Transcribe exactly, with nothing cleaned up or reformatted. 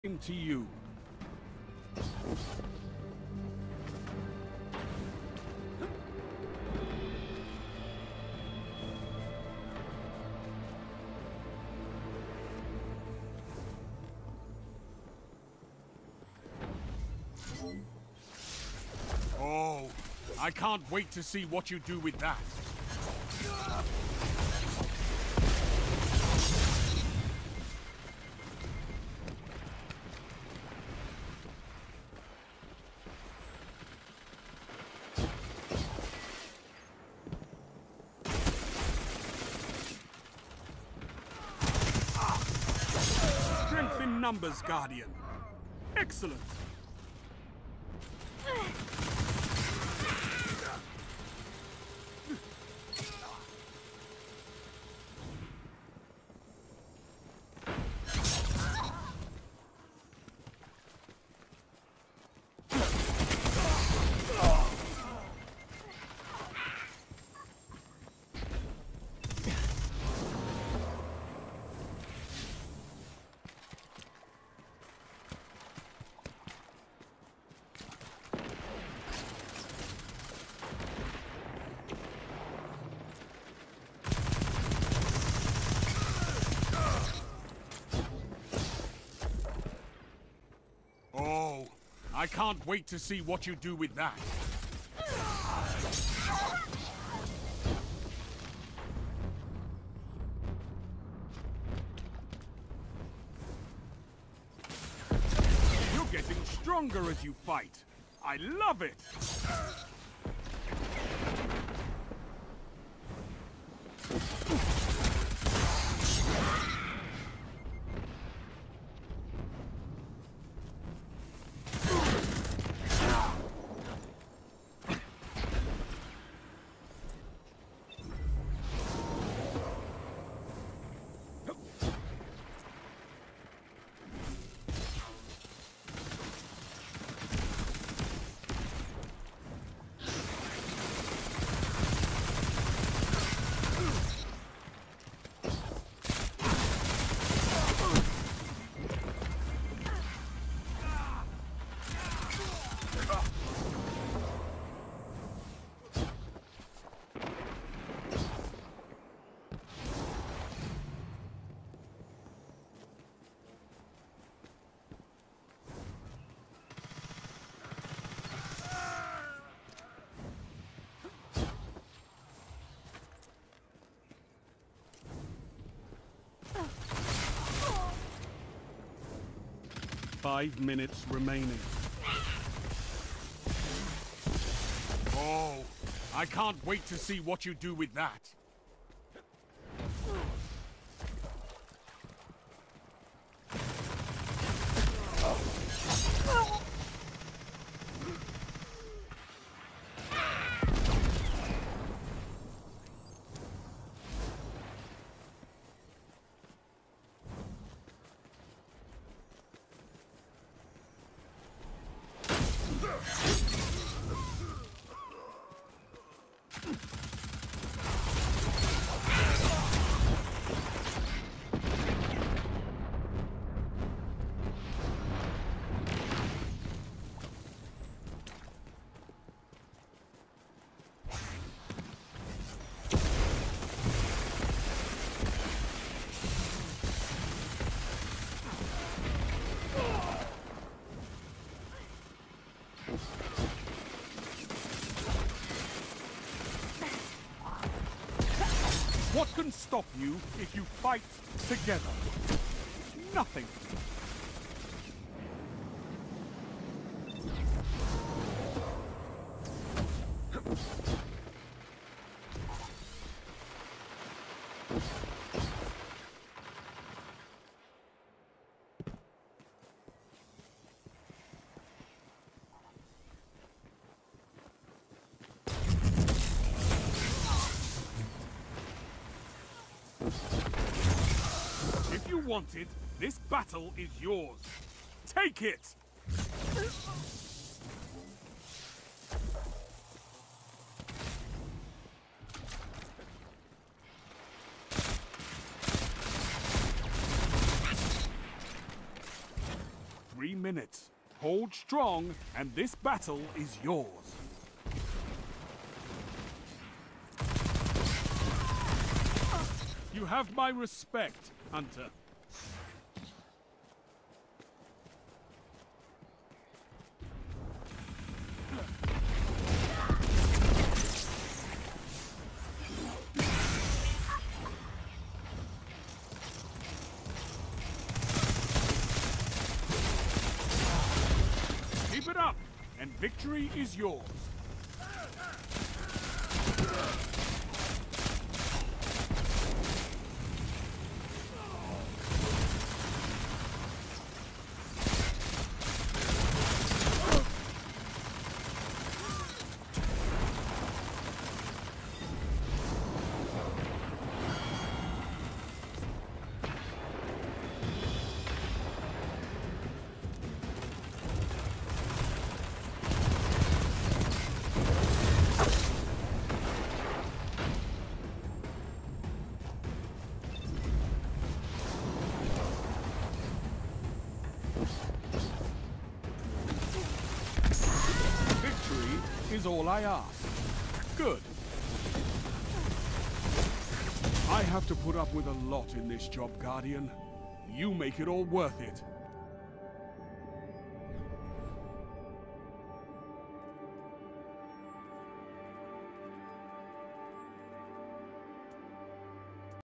To you. Oh, I can't wait to see what you do with that. Strength in numbers, Guardian. Excellent. Oh, I can't wait to see what you do with that. You're getting stronger as you fight. I love it! Five minutes remaining. Oh, I can't wait to see what you do with that. What can stop you if you fight together? Nothing. If you want it, this battle is yours. Take it! three minutes. Hold strong, and this battle is yours. You have my respect, Hunter. Keep it up, and victory is yours. Is all I ask. Good. I have to put up with a lot in this job, Guardian. You make it all worth it.